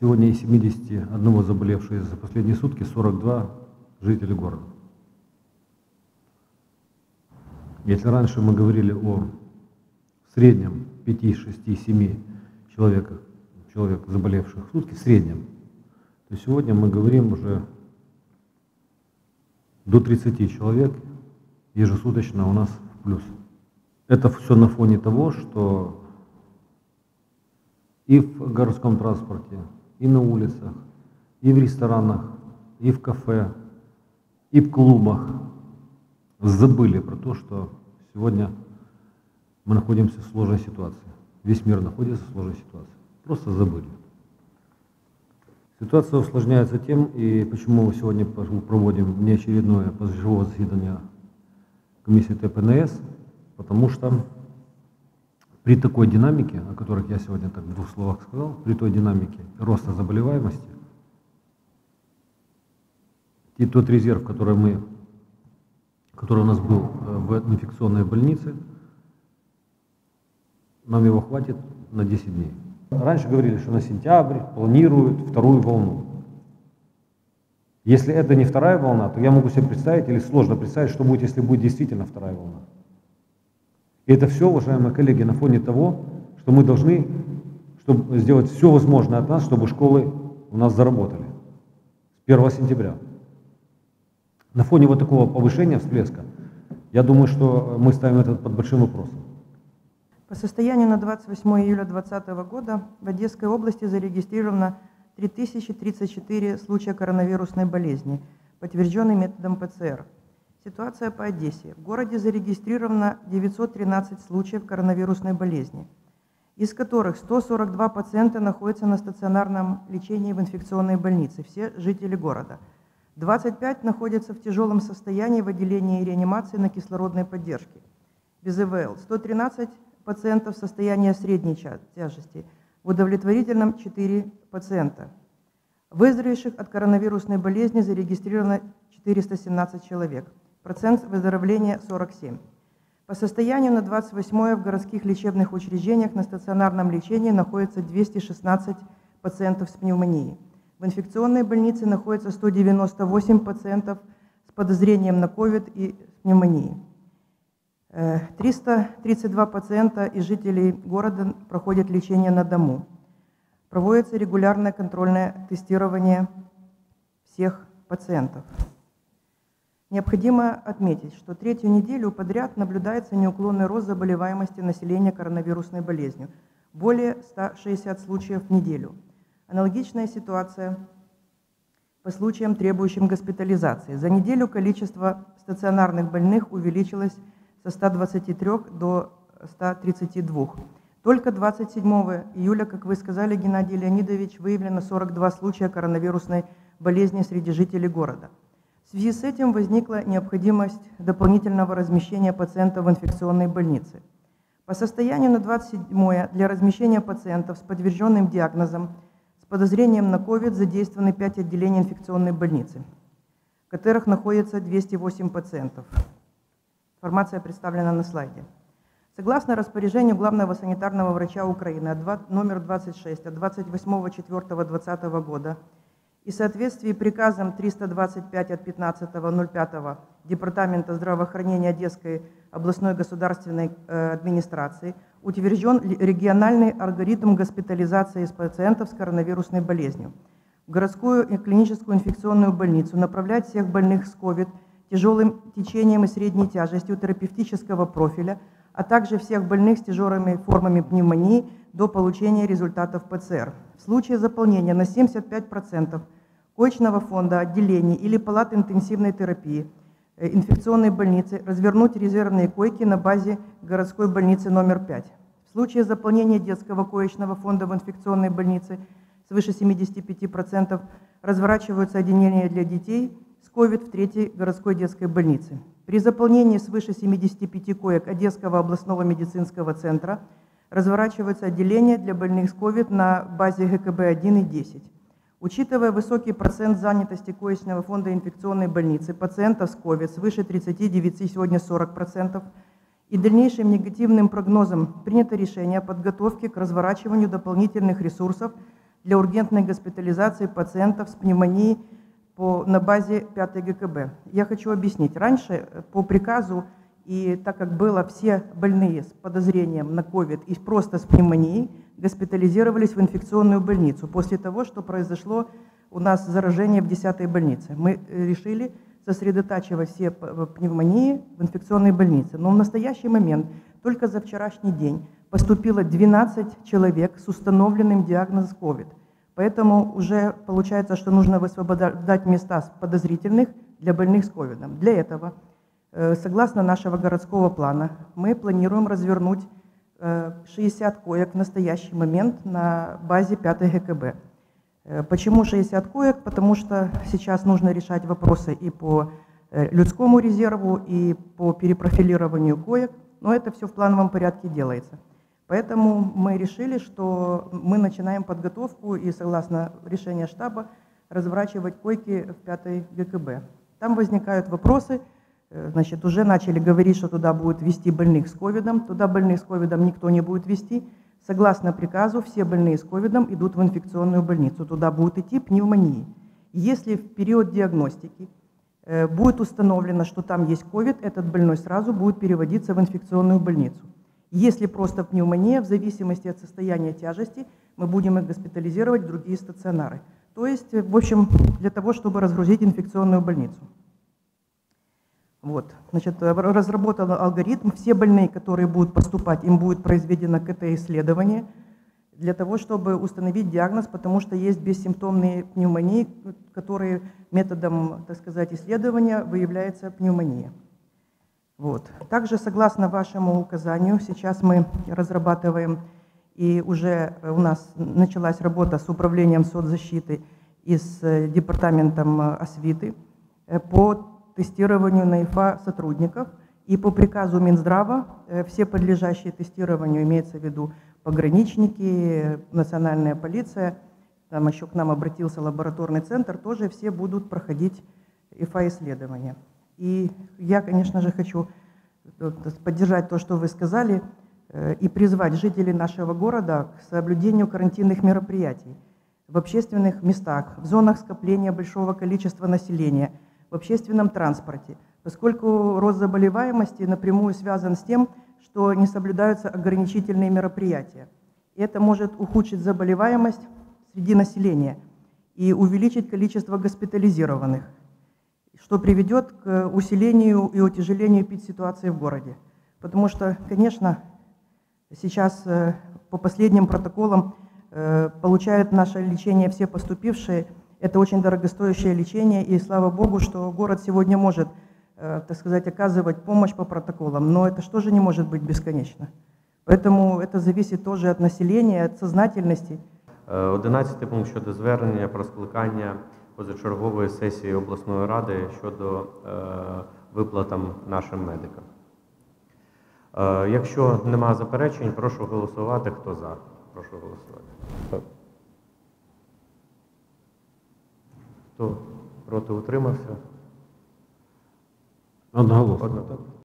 Сегодня из 71 заболевших за последние сутки 42 жители города. Если раньше мы говорили о среднем 5, 6, 7 человек заболевших в сутки, в среднем, то сегодня мы говорим уже до 30 человек ежесуточно у нас в плюс. Это все на фоне того, что и в городском транспорте, и на улицах, и в ресторанах, и в кафе, и в клубах забыли про то, что сегодня мы находимся в сложной ситуации. Весь мир находится в сложной ситуации. Просто забыли. Ситуация усложняется тем, и почему мы сегодня проводим внеочередное позачерговое заседание комиссии ТПНС, потому что при такой динамике, о которой я сегодня так в двух словах сказал, при той динамике роста заболеваемости, и тот резерв, который у нас был в инфекционной больнице, нам его хватит на 10 дней. Раньше говорили, что на сентябрь планируют вторую волну. Если это не вторая волна, то я могу себе представить, или сложно представить, что будет, если будет действительно вторая волна. И это все, уважаемые коллеги, на фоне того, что мы должны сделать все возможное от нас, чтобы школы у нас заработали с 1 сентября. На фоне вот такого повышения, всплеска, я думаю, что мы ставим это под большим вопросом. По состоянию на 28 июля 2020 года в Одесской области зарегистрировано 3034 случая коронавирусной болезни, подтвержденной методом ПЦР. Ситуация по Одессе. В городе зарегистрировано 913 случаев коронавирусной болезни, из которых 142 пациента находятся на стационарном лечении в инфекционной больнице, все жители города. 25 находятся в тяжелом состоянии в отделении реанимации на кислородной поддержке, без ИВЛ. 113 пациентов в состоянии средней тяжести, в удовлетворительном 4 пациента. Выздоровевших от коронавирусной болезни зарегистрировано 417 человек. Процент выздоровления 47. По состоянию на 28 в городских лечебных учреждениях на стационарном лечении находится 216 пациентов с пневмонией. В инфекционной больнице находится 198 пациентов с подозрением на COVID и пневмонией. 332 пациента из жителей города проходят лечение на дому. Проводится регулярное контрольное тестирование всех пациентов. Необходимо отметить, что третью неделю подряд наблюдается неуклонный рост заболеваемости населения коронавирусной болезнью. Более 160 случаев в неделю. Аналогичная ситуация по случаям, требующим госпитализации. За неделю количество стационарных больных увеличилось со 123 до 132. Только 27 июля, как вы сказали, Геннадий Леонидович, выявлено 42 случая коронавирусной болезни среди жителей города. В связи с этим возникла необходимость дополнительного размещения пациентов в инфекционной больнице. По состоянию на 27 для размещения пациентов с подтвержденным диагнозом с подозрением на COVID задействованы 5 отделений инфекционной больницы, в которых находится 208 пациентов. Информация представлена на слайде. Согласно распоряжению главного санитарного врача Украины номер 26 от 28.04.2020 года и в соответствии приказом 325 от 15.05 Департамента здравоохранения Одесской областной государственной администрации утвержден региональный алгоритм госпитализации пациентов с коронавирусной болезнью. В городскую и клиническую инфекционную больницу направлять всех больных с COVID тяжелым течением и средней тяжестью терапевтического профиля, а также всех больных с тяжелыми формами пневмонии до получения результатов ПЦР. В случае заполнения на 75% коечного фонда отделений или палат интенсивной терапии инфекционной больницы развернуть резервные койки на базе городской больницы номер 5. В случае заполнения детского коечного фонда в инфекционной больнице свыше 75% разворачиваются отделения для детей с COVID в 3-й городской детской больнице. При заполнении свыше 75 коек Одесского областного медицинского центра разворачиваются отделения для больных с COVID на базе ГКБ-1 и 10. Учитывая высокий процент занятости коечного фонда инфекционной больницы, пациентов с COVID свыше 39, сегодня 40%, и дальнейшим негативным прогнозом принято решение о подготовке к разворачиванию дополнительных ресурсов для ургентной госпитализации пациентов с пневмонией на базе 5 ГКБ. Я хочу объяснить. Раньше по приказу, и так как было все больные с подозрением на COVID и просто с пневмонией, госпитализировались в инфекционную больницу после того, что произошло у нас заражение в 10-й больнице. Мы решили сосредотачивать все пневмонии в инфекционной больнице. Но в настоящий момент, только за вчерашний день, поступило 12 человек с установленным диагнозом COVID. Поэтому уже получается, что нужно высвобождать места подозрительных для больных с COVID. Для этого, согласно нашего городского плана, мы планируем развернуть 60 коек в настоящий момент на базе 5 ГКБ. Почему 60 коек? Потому что сейчас нужно решать вопросы и по людскому резерву, и по перепрофилированию коек, но это все в плановом порядке делается. Поэтому мы решили, что мы начинаем подготовку и, согласно решению штаба, разворачивать койки в 5 ГКБ. Там возникают вопросы, значит, уже начали говорить, что туда будут везти больных с ковидом, туда больных с ковидом никто не будет везти. Согласно приказу, все больные с ковидом идут в инфекционную больницу, туда будут идти пневмонии. Если в период диагностики будет установлено, что там есть ковид, этот больной сразу будет переводиться в инфекционную больницу. Если просто пневмония, в зависимости от состояния тяжести, мы будем их госпитализировать в другие стационары. То есть, в общем, для того, чтобы разгрузить инфекционную больницу. Вот. Значит, разработан алгоритм. Все больные, которые будут поступать, им будет произведено КТ-исследование для того, чтобы установить диагноз, потому что есть бессимптомные пневмонии, которые методом, так сказать, исследования выявляется пневмония. Вот. Также, согласно вашему указанию, сейчас мы разрабатываем, и уже у нас началась работа с управлением соцзащиты и с департаментом освиты по тестированию на ИФА сотрудников. И по приказу Минздрава все подлежащие тестированию, имеется в виду пограничники, национальная полиция, там еще к нам обратился лабораторный центр, тоже все будут проходить ИФА-исследования. И я, конечно же, хочу поддержать то, что вы сказали, и призвать жителей нашего города к соблюдению карантинных мероприятий в общественных местах, в зонах скопления большого количества населения, в общественном транспорте, поскольку рост заболеваемости напрямую связан с тем, что не соблюдаются ограничительные мероприятия. И это может ухудшить заболеваемость среди населения и увеличить количество госпитализированных, что приведет к усилению и утяжелению эпидситуации в городе. Потому что, конечно, сейчас по последним протоколам получают наше лечение все поступившие. Это очень дорогостоящее лечение, и слава Богу, что город сегодня может, так сказать, оказывать помощь по протоколам, но это что же не может быть бесконечно. Поэтому это зависит тоже от населения, от сознательности. 11 пункт щодо звернення про скликання позачергової сесії обласної ради щодо виплатам нашим медикам. Якщо нема заперечень, прошу голосувати. Хто за? Прошу голосувати. Хто проти, утримався? Одноголосно.